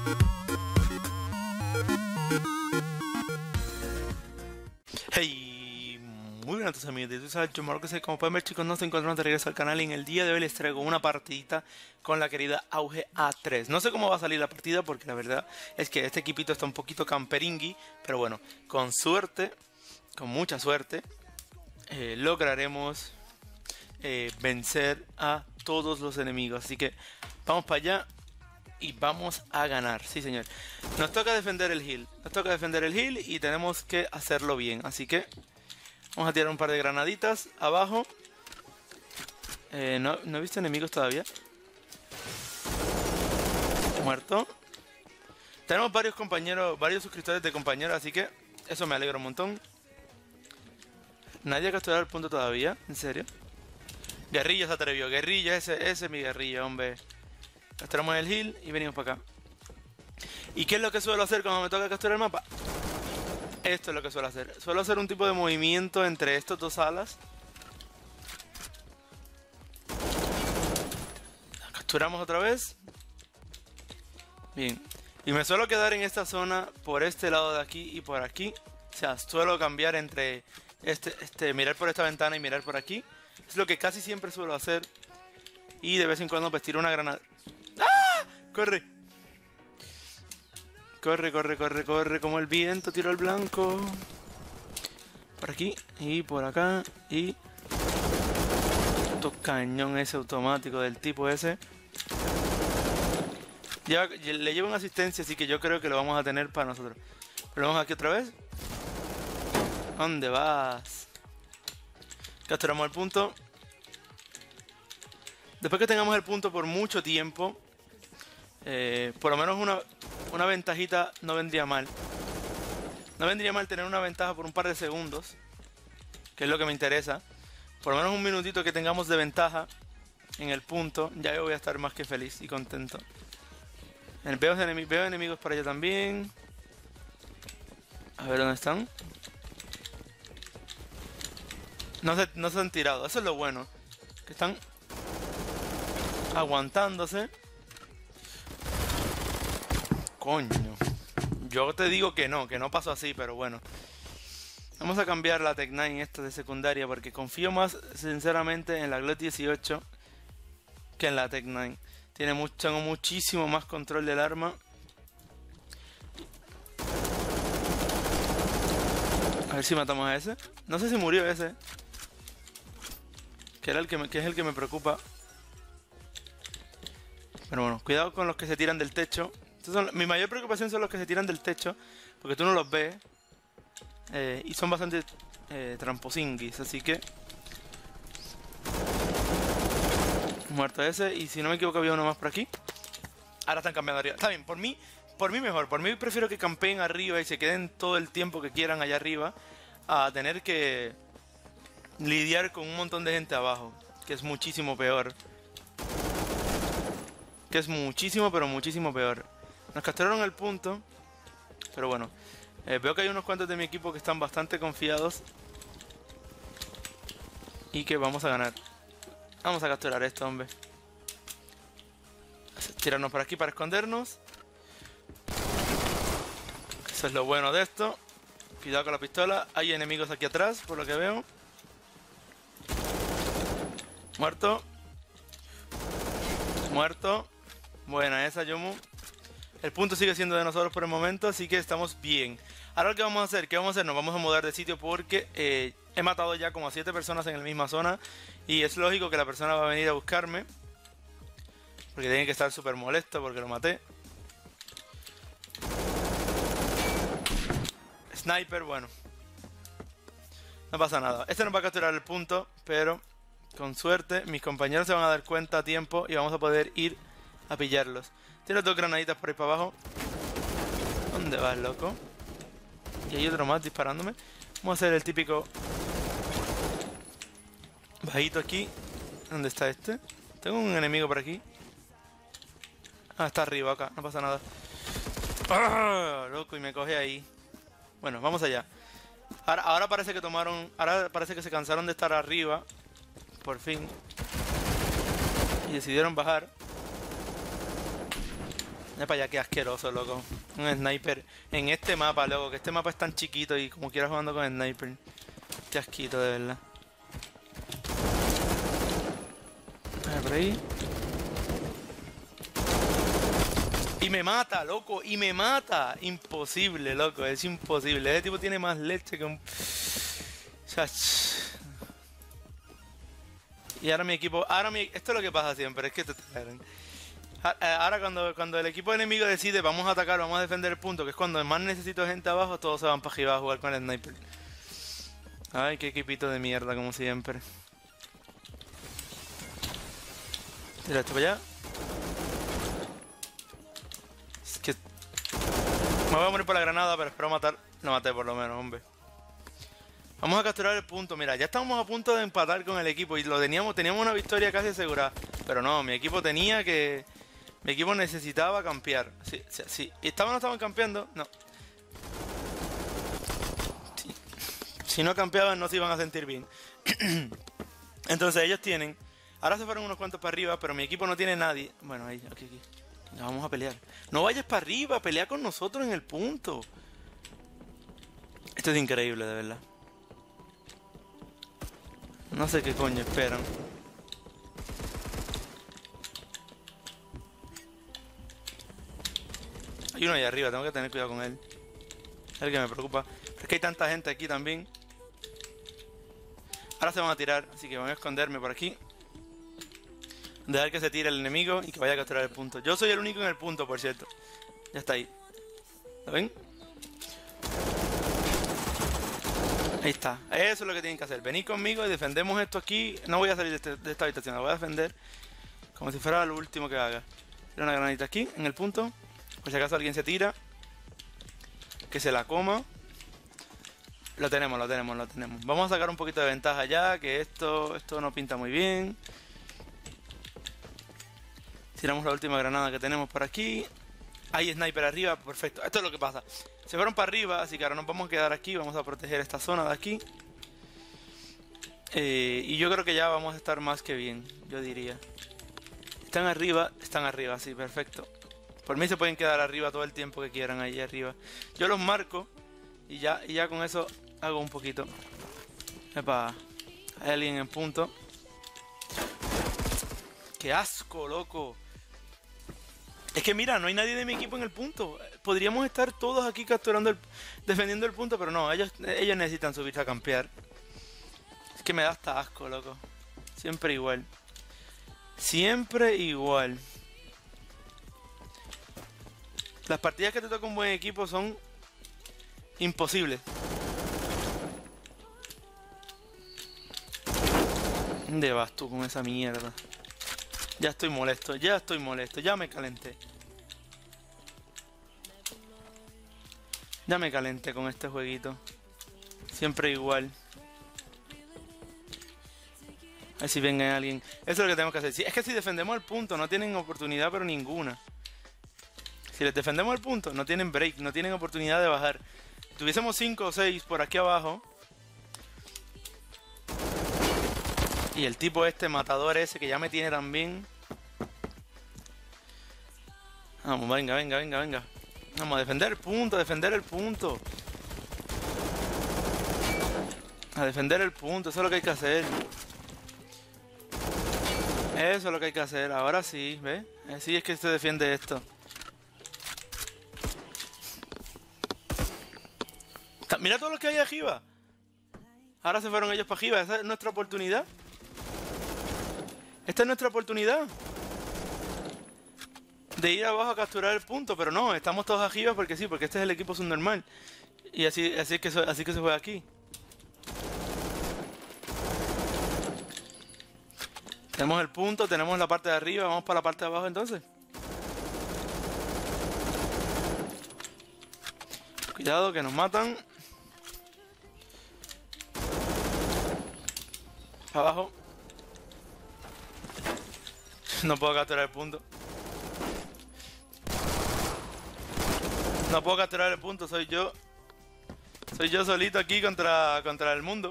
Hey, muy buenas amigos de YouTube, yo Marco, como pueden ver chicos, nos encontramos de regreso al canal y en el día de hoy les traigo una partidita con la querida Auge A3. No sé cómo va a salir la partida porque la verdad es que este equipito está un poquito camperingui, pero bueno, con suerte, con mucha suerte, lograremos vencer a todos los enemigos. Así que vamos para allá y vamos a ganar, sí señor. Nos toca defender el heal, y tenemos que hacerlo bien. Así que vamos a tirar un par de granaditas abajo. No he visto enemigos todavía. Muerto. Tenemos varios compañeros, varios suscriptores de compañeros, así que eso me alegra un montón. Nadie ha capturado el punto todavía, ¿en serio? Guerrilla se atrevió, guerrilla, ese es mi guerrilla, hombre. Capturamos el heal y venimos para acá. ¿Y qué es lo que suelo hacer cuando me toca capturar el mapa? Esto es lo que suelo hacer. Suelo hacer un tipo de movimiento entre estos dos alas. La capturamos otra vez. Bien. Y me suelo quedar en esta zona por este lado de aquí y por aquí. O sea, suelo cambiar entre mirar por esta ventana y mirar por aquí. Es lo que casi siempre suelo hacer. Y de vez en cuando pues tiro una granada. ¡Ah! ¡Corre! Corre, corre, corre, corre como el viento, tiro el blanco. Por aquí y por acá y... cañón ese automático del tipo ese. Ya le llevo una asistencia, así que yo creo que lo vamos a tener para nosotros. Pero vamos aquí otra vez. ¿Dónde vas? Capturamos el punto. Después que tengamos el punto por mucho tiempo, por lo menos una ventajita no vendría mal. No vendría mal tener una ventaja por un par de segundos, que es lo que me interesa. Por lo menos un minutito que tengamos de ventaja en el punto, ya yo voy a estar más que feliz y contento. Veo enemigos por allá también. A ver dónde están. No se han tirado, eso es lo bueno. Que están aguantándose. Coño. Yo te digo que no pasó así, pero bueno. Vamos a cambiar la Tech 9 esta de secundaria porque confío más sinceramente en la Glock 18 que en la Tech 9. Tengo muchísimo más control del arma. A ver si matamos a ese. No sé si murió ese. Que es el que me preocupa. Pero bueno, cuidado con los que se tiran del techo. Mi mayor preocupación son los que se tiran del techo, porque tú no los ves. Y son bastante tramposinguis, así que... Muerto ese, y si no me equivoco había uno más por aquí. Ahora están cambiando arriba. Está bien, por mí mejor. Por mí prefiero que campeen arriba y se queden todo el tiempo que quieran allá arriba, a tener que lidiar con un montón de gente abajo, que es muchísimo peor. Que es muchísimo, pero muchísimo peor. Nos capturaron el punto, pero bueno. Veo que hay unos cuantos de mi equipo que están bastante confiados y que vamos a ganar. Vamos a capturar esto, hombre. Tirarnos por aquí para escondernos. Eso es lo bueno de esto. Cuidado con la pistola. Hay enemigos aquí atrás, por lo que veo. Muerto. Muerto. Buena esa, Yomu. El punto sigue siendo de nosotros por el momento, así que estamos bien. Ahora, ¿qué vamos a hacer? Nos vamos a mudar de sitio porque he matado ya como a 7 personas en la misma zona. Y es lógico que la persona va a venir a buscarme, porque tiene que estar súper molesto porque lo maté. Sniper, bueno. No pasa nada. Este nos va a capturar el punto, pero con suerte mis compañeros se van a dar cuenta a tiempo y vamos a poder ir a pillarlos. Tiro 2 granaditas por ahí para abajo. ¿Dónde vas, loco? Y hay otro más disparándome. Vamos a hacer el típico bajito aquí. ¿Dónde está este? Tengo un enemigo por aquí. Ah, está arriba acá, no pasa nada. ¡Ah! Loco, y me coge ahí. Bueno, vamos allá. Ahora parece que ahora parece que se cansaron de estar arriba. Por fin. Y decidieron bajar. para allá, qué asqueroso, loco. Un sniper en este mapa, loco. Que este mapa es tan chiquito y como quiera jugando con sniper. Qué asquito, de verdad. A ver, por ahí. Y me mata, loco. Y me mata. Imposible, loco. Es imposible. Ese tipo tiene más leche que un... Y ahora mi equipo... Esto es lo que pasa siempre. Es que te traen. Ahora cuando el equipo enemigo decide vamos a atacar, vamos a defender el punto, que es cuando más necesito gente abajo, todos se van para arriba a jugar con el sniper. Ay, qué equipito de mierda, como siempre. Tira esto para allá. Es que... Me voy a morir por la granada, pero espero matar. Lo maté por lo menos, hombre. Vamos a capturar el punto. Mira, ya estamos a punto de empatar con el equipo y lo teníamos una victoria casi asegurada. Pero no, mi equipo tenía que... Mi equipo necesitaba campear. Sí. ¿Estaban o no estaban campeando? No. Sí. Si no campeaban no se iban a sentir bien. Entonces ellos tienen... Ahora se fueron unos cuantos para arriba, pero mi equipo no tiene nadie. Bueno, ahí, aquí. Ya vamos a pelear. No vayas para arriba, pelea con nosotros en el punto. Esto es increíble, de verdad. No sé qué coño esperan. Hay uno ahí arriba, tengo que tener cuidado con él. Es el que me preocupa. Pero es que hay tanta gente aquí también. Ahora se van a tirar, así que voy a esconderme por aquí. Dejar que se tire el enemigo y que vaya a capturar el punto. Yo soy el único en el punto, por cierto. Ya está ahí. ¿Lo ven? Ahí está. Eso es lo que tienen que hacer. Venid conmigo y defendemos esto aquí. No voy a salir de esta habitación, la voy a defender como si fuera lo último que haga. Tira una granadita aquí, en el punto. Por si acaso alguien se tira. Que se la coma. Lo tenemos. Vamos a sacar un poquito de ventaja ya, que esto no pinta muy bien. Tiramos la última granada que tenemos por aquí. Hay sniper arriba, perfecto. Esto es lo que pasa. Se fueron para arriba, así que ahora nos vamos a quedar aquí. Vamos a proteger esta zona de aquí. Y yo creo que ya vamos a estar más que bien, yo diría. Están arriba, sí, perfecto. Por mí se pueden quedar arriba todo el tiempo que quieran ahí arriba. Yo los marco y ya con eso hago un poquito. Epa, hay alguien en punto. ¡Qué asco, loco! Es que mira, no hay nadie de mi equipo en el punto. Podríamos estar todos aquí capturando defendiendo el punto, pero no, ellos necesitan subirse a campear. Es que me da hasta asco, loco. Siempre igual. Siempre igual. Las partidas que te toca un buen equipo son imposibles. ¿Dónde vas tú con esa mierda? Ya estoy molesto, ya me calenté. Ya me calenté con este jueguito. Siempre igual. A ver si venga alguien. Eso es lo que tenemos que hacer. Es que si defendemos el punto no tienen oportunidad pero ninguna. Si les defendemos el punto no tienen break, no tienen oportunidad de bajar. Si tuviésemos 5 o 6 por aquí abajo. Y el tipo este matador ese que ya me tiene también. Vamos, venga. Vamos a defender el punto, A defender el punto, eso es lo que hay que hacer. Eso es lo que hay que hacer, ahora sí, ¿ves? Así es que se defiende esto. Mira todo lo que hay arriba. Ahora se fueron ellos para arriba, esa es nuestra oportunidad. Esta es nuestra oportunidad de ir abajo a capturar el punto, pero no, estamos todos arriba porque sí, porque este es el equipo subnormal. Y así que se juega aquí. Tenemos el punto, tenemos la parte de arriba, vamos para la parte de abajo entonces. Cuidado que nos matan. Abajo. No puedo capturar el punto. No puedo capturar el punto, soy yo. Soy yo solito aquí contra el mundo.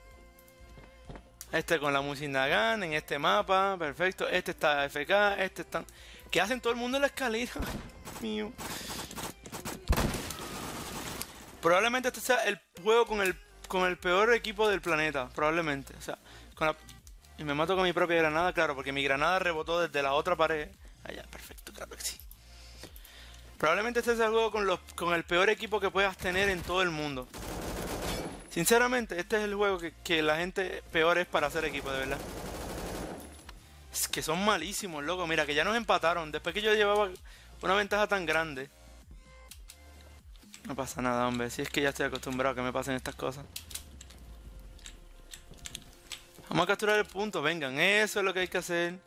Este con la Musin Nagant en este mapa, perfecto. Este está AFK, este está... ¿Qué hacen todo el mundo en la escalera? mío. Probablemente este sea el juego con el peor equipo del planeta. Probablemente. O sea, y me mato con mi propia granada, claro, porque mi granada rebotó desde la otra pared. Allá, perfecto, claro que sí. Probablemente este sea el juego con el peor equipo que puedas tener en todo el mundo. Sinceramente, este es el juego que la gente peor es para hacer equipo, de verdad. Es que son malísimos, loco. Mira, que ya nos empataron. Después que yo llevaba una ventaja tan grande. No pasa nada, hombre. Si es que ya estoy acostumbrado a que me pasen estas cosas. Vamos a capturar el punto, vengan. Eso es lo que hay que hacer.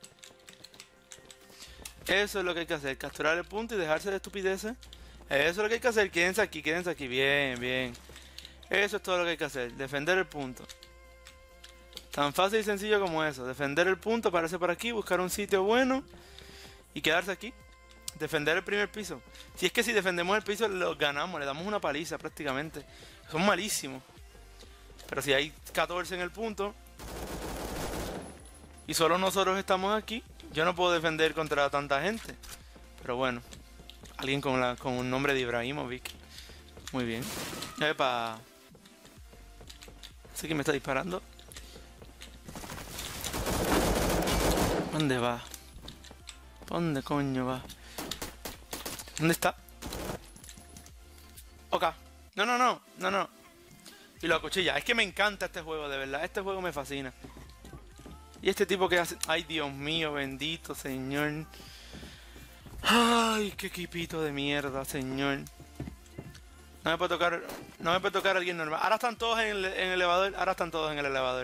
Eso es lo que hay que hacer. Capturar el punto y dejarse de estupideces. Eso es lo que hay que hacer. Quédense aquí, quédense aquí. Bien, bien. Eso es todo lo que hay que hacer. Defender el punto. Tan fácil y sencillo como eso. Defender el punto, pararse por aquí, buscar un sitio bueno y quedarse aquí. Defender el primer piso. Si es que si defendemos el piso, lo ganamos. Le damos una paliza prácticamente. Son malísimos. Pero si hay 14 en el punto y solo nosotros estamos aquí, yo no puedo defender contra tanta gente. Pero bueno. Alguien con un nombre de Ibrahimovic. Muy bien. Epa. Sé que me está disparando. ¿Dónde va? ¿Dónde coño va? ¿Dónde está? Ok. No. Y lo acuchilla. Es que me encanta este juego, de verdad. Este juego me fascina. Y este tipo que hace... Ay, Dios mío, bendito señor. Ay, qué equipito de mierda, señor. No me puede tocar alguien normal. Ahora están todos en el elevador. Ahora están todos en el elevador.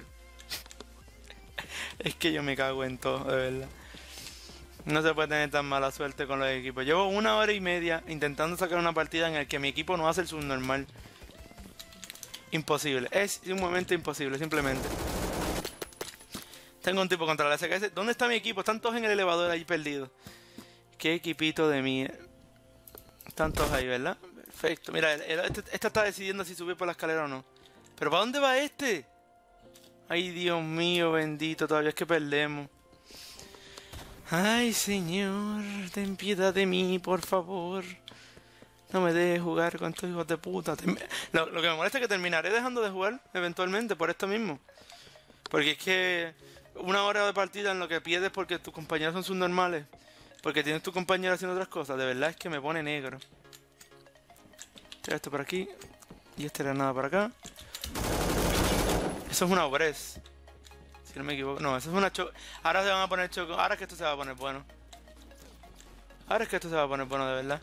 Es que yo me cago en todo, de verdad. No se puede tener tan mala suerte con los equipos. Llevo 1 hora y media intentando sacar una partida en la que mi equipo no hace el subnormal. Imposible. Es un momento imposible, simplemente. Tengo un tipo contra la SKS. ¿Dónde está mi equipo? Están todos en el elevador ahí perdidos. Qué equipito de mí. Están todos ahí, ¿verdad? Perfecto. Mira, este está decidiendo si subir por la escalera o no. ¿Pero para dónde va este? Ay, Dios mío, bendito. Todavía es que perdemos. Ay, señor. Ten piedad de mí, por favor. No me dejes jugar con estos hijos de puta. Lo que me molesta es que terminaré dejando de jugar eventualmente por esto mismo. Porque es que 1 hora de partida en lo que pierdes porque tus compañeros son subnormales. Porque tienes tu compañero haciendo otras cosas. De verdad es que me pone negro. Esto por aquí. Y esta granada por acá. Eso es una obres. Si no me equivoco. No, eso es una choco. Ahora se van a poner choco. Ahora es que esto se va a poner bueno. Ahora es que esto se va a poner bueno, de verdad.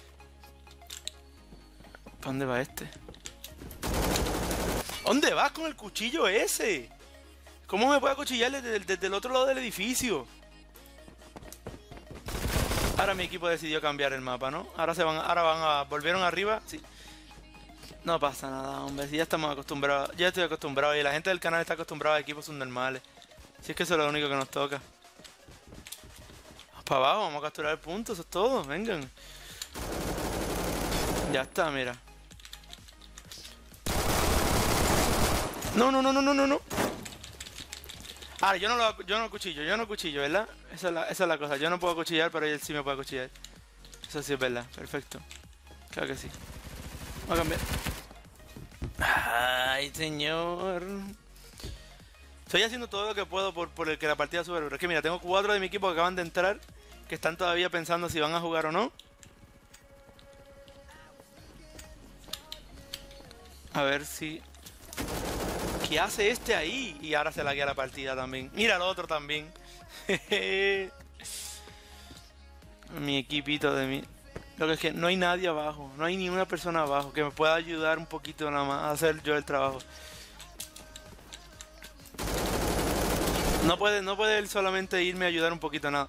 ¿Para dónde va este? ¿Dónde vas con el cuchillo ese? ¿Cómo me puede acuchillar desde el otro lado del edificio? Ahora mi equipo decidió cambiar el mapa, ¿no? Volvieron arriba. Sí. No pasa nada, hombre. Si ya estamos acostumbrados. Ya estoy acostumbrado y la gente del canal está acostumbrada a equipos subnormales. Si es que eso es lo único que nos toca. Vamos para abajo, vamos a capturar el punto, eso es todo. Vengan. Ya está, mira. No. Ahora, yo no cuchillo, ¿verdad? Esa es la cosa. Yo no puedo cuchillar, pero él sí me puede cuchillar. Eso sí es verdad, perfecto. Claro que sí. Vamos a cambiar. Ay, señor. Estoy haciendo todo lo que puedo por el que la partida sube. Pero es que mira, tengo 4 de mi equipo que acaban de entrar, que están todavía pensando si van a jugar o no. A ver si... ¿Qué hace este ahí? Y ahora se la guía la partida también. Mira el otro también. Mi equipito de mí. Lo que es que no hay nadie abajo. No hay ni una persona abajo que me pueda ayudar un poquito nada más a hacer yo el trabajo. No puede él solamente irme a ayudar un poquito, nada.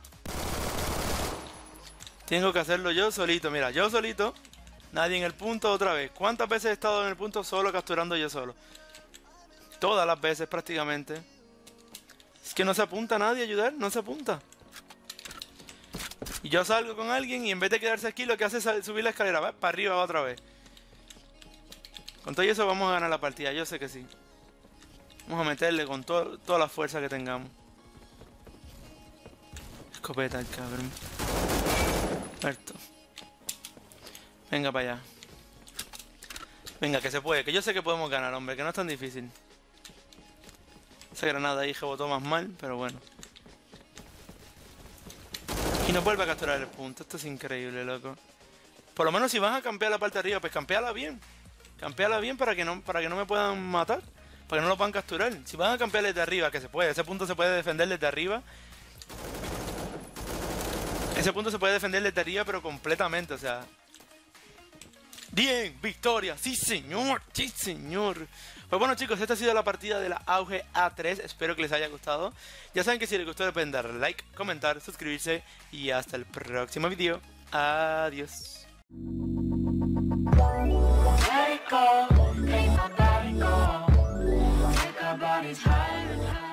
Tengo que hacerlo yo solito. Mira, yo solito. Nadie en el punto otra vez. ¿Cuántas veces he estado en el punto solo capturando yo solo? Todas las veces prácticamente. Es que no se apunta nadie a ayudar. No se apunta. Y yo salgo con alguien y en vez de quedarse aquí lo que hace es subir la escalera. Va para arriba otra vez. Con todo eso vamos a ganar la partida. Yo sé que sí. Vamos a meterle con toda la fuerza que tengamos. Escopeta el cabrón. Perfecto. Venga para allá. Venga, que se puede. Que yo sé que podemos ganar, hombre. Que no es tan difícil. Esa granada ahí rebotó más mal, pero bueno. Y nos vuelve a capturar el punto. Esto es increíble, loco. Por lo menos si vas a campear la parte de arriba, pues campeala bien. Campeala bien para que no me puedan matar. Para que no lo puedan capturar. Si van a campear desde arriba, que se puede. Ese punto se puede defender desde arriba. Ese punto se puede defender desde arriba, pero completamente, o sea... Bien, victoria, sí señor, sí señor. Pues bueno chicos, esta ha sido la partida de la AUG A3, espero que les haya gustado. Ya saben que si les gustó le pueden dar like, comentar, suscribirse y hasta el próximo video. Adiós. Let it go, make my body go. Take our bodies higher and higher.